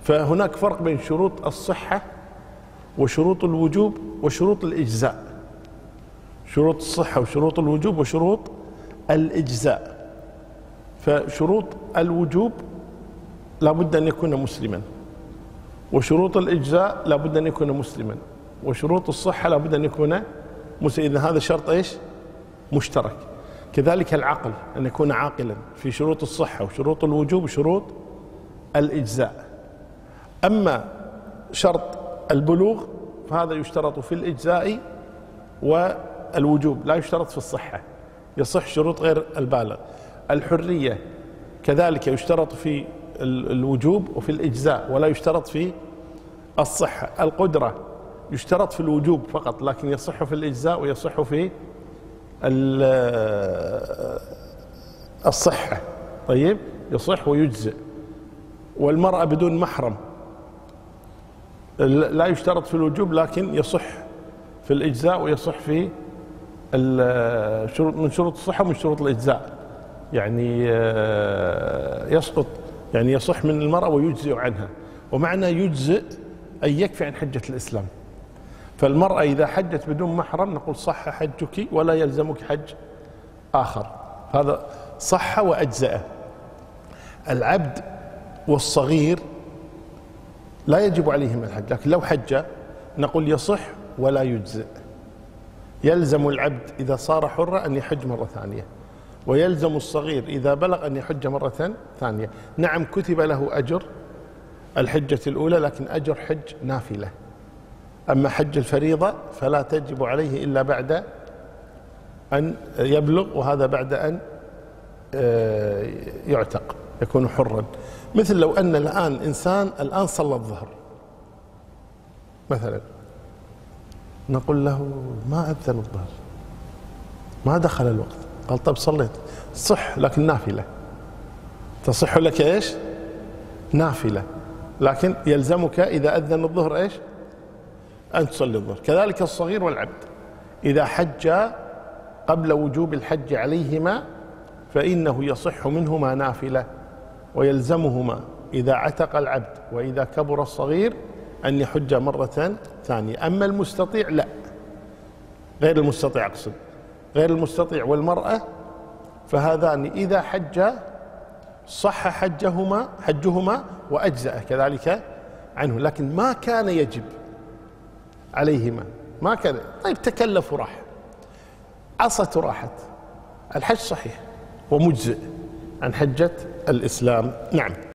فهناك فرق بين شروط الصحة وشروط الوجوب وشروط الإجزاء. شروط الصحة وشروط الوجوب وشروط الإجزاء. فشروط الوجوب لا بد أن يكون مسلما، وشروط الإجزاء لا بد أن يكون مسلما، وشروط الصحة لا بد أن يكون مسلما. إذن هذا شرط إيش؟ مشترك. كذلك العقل، أن يكون عاقلا في شروط الصحة وشروط الوجوب وشروط الإجزاء. أما شرط البلوغ فهذا يشترط في الإجزاء والوجوب، لا يشترط في الصحة، يصح شروط غير البالغ. الحرية كذلك يشترط في الوجوب وفي الإجزاء ولا يشترط في الصحة. القدرة يشترط في الوجوب فقط لكن يصح في الإجزاء ويصح في الصحة. طيب، يصح ويجزئ. والمرأة بدون محرم لا يشترط في الوجوب لكن يصح في الإجزاء ويصح في من شروط الصحة ومن شروط الإجزاء، يعني يسقط، يعني يصح من المرأة ويجزئ عنها. ومعنى يجزئ أن يكفي عن حجة الإسلام. فالمرأة إذا حجت بدون محرم نقول صح حجك ولا يلزمك حج آخر، هذا صح وأجزأ. العبد والصغير لا يجب عليهم الحج، لكن لو حج نقول يصح ولا يجزئ. يلزم العبد إذا صار حرا أن يحج مرة ثانية، ويلزم الصغير إذا بلغ أن يحج مرة ثانية. نعم، كتب له أجر الحجة الأولى لكن أجر حج نافلة. أما حج الفريضة فلا تجب عليه إلا بعد أن يبلغ، وهذا بعد أن يعتق يكون حرا. مثل لو أن الآن إنسان الآن صلى الظهر مثلا، نقول له ما أذن الظهر، ما دخل الوقت، قال طب صليت، صح لكن نافلة. تصح لك إيش؟ نافلة، لكن يلزمك إذا أذن الظهر إيش؟ أن تصلي الظهر. كذلك الصغير والعبد إذا حج قبل وجوب الحج عليهما فإنه يصح منهما نافلة، ويلزمهما إذا عتق العبد وإذا كبر الصغير أن يحج مرة ثانية. أما المستطيع لا، غير المستطيع أقصد، غير المستطيع والمرأة فهذان إذا حج صح حجهما وأجزأ كذلك عنه، لكن ما كان يجب عليهما، ما كان. طيب تكلفوا راح، عصت راحت، الحج صحيح ومجزئ عن حجة الإسلام. نعم.